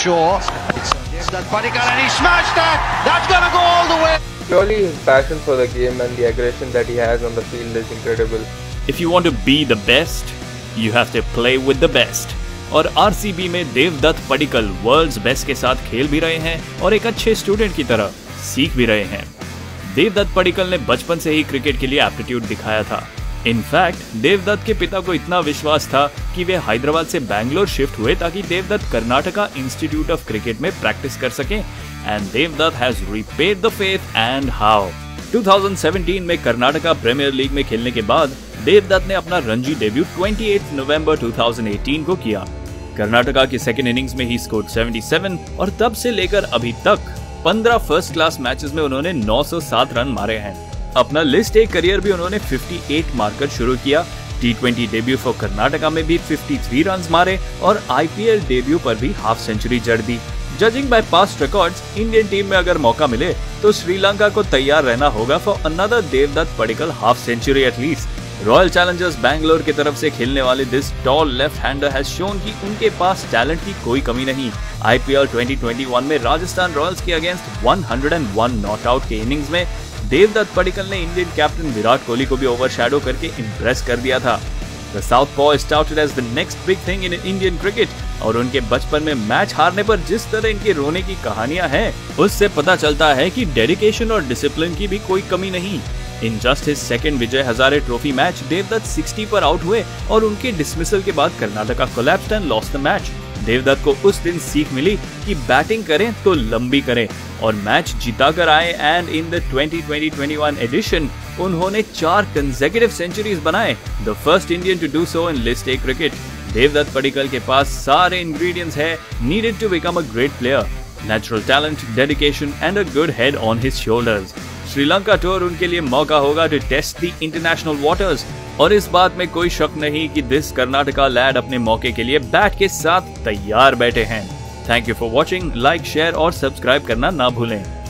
Shaw. That Padikkal and he smashed that. That's gonna go all the way. Surely his passion for the game and the aggression that he has on the field is incredible. If you want to be the best, you have to play with the best. और RCB में Devdutt Padikkal world's best के साथ खेल भी रहे हैं और एक अच्छे स्टूडेंट की तरह सीख भी रहे हैं। देवदत्त पडिक्कल ने बचपन से ही क्रिकेट के लिए एप्टीट्यूड दिखाया था। इनफैक्ट देवदत्त के पिता को इतना विश्वास था कि वे हैदराबाद से बैंगलोर शिफ्ट हुए ताकि Devdutt Karnataka institute of cricket में प्रैक्टिस कर सकें, and Devdutt has repaid the faith and how. 2017 में कर्नाटका प्रीमियर लीग में खेलने के बाद देवदत्त ने अपना रणजी डेब्यू 28 नवंबर 2018 को किया। कर्नाटका की सेकेंड इनिंग्स में ही स्कोर 77 और तब से लेकर अभी तक 15 फर्स्ट क्लास मैचेस में उन्होंने 907 रन मारे हैं। अपना लिस्ट ए करियर भी उन्होंने 58 मारकर शुरू किया। T20 डेब्यू फॉर कर्नाटका में भी 53 रन मारे और IPL डेब्यू पर भी हाफ सेंचुरी जड़ दी। Judging by past records, Indian team में अगर मौका मिले तो श्रीलंका को तैयार रहना होगा for another Devdutt Padikkal half century at least. Royal challengers Bangalore की तरफ से खेलने वाले this tall left hander has shown कि उनके पास टैलेंट की कोई कमी नहीं। IPL 2021 में राजस्थान रॉयल्स के अगेंस्ट 101 नॉट आउट के इनिंग्स में देवदत्त पडिक्कल ने इंडियन कैप्टन विराट कोहली को भी ओवरशैडो करके इंप्रेस कर दिया था। The southpaw is touted as the next big thing in Indian cricket, और उनके बचपन में मैच हारने पर जिस तरह इनके रोने की कहानियां हैं, उससे पता चलता है कि डेडिकेशन और डिसिप्लिन की भी कोई कमी नहीं। In just his second Vijay Hazare trophy match Devdutt 60 पर आउट हुए और उनके डिसमिसल के बाद Karnataka collapsed and lost the match. Devdutt को उस दिन सीख मिली कि बैटिंग करें तो लंबी करें और मैच जीता कर आए, एंड इन द 2020-21 एडिशन उन्होंने 4 कंसेक्यूटिव सेंचुरीज बनाए, the first Indian to do so in list A cricket. Devdutt Padikkal के पास सारे इंग्रेडिएंट्स है needed to become a great player, natural talent, dedication and a good head on his shoulders. Sri Lanka tour उनके लिए मौका होगा to test the international waters, और इस बात में कोई शक नहीं कि दिस कर्नाटका लैड अपने मौके के लिए बैट के साथ तैयार बैठे हैं। Thank you for watching, like, share और सब्सक्राइब करना ना भूलें।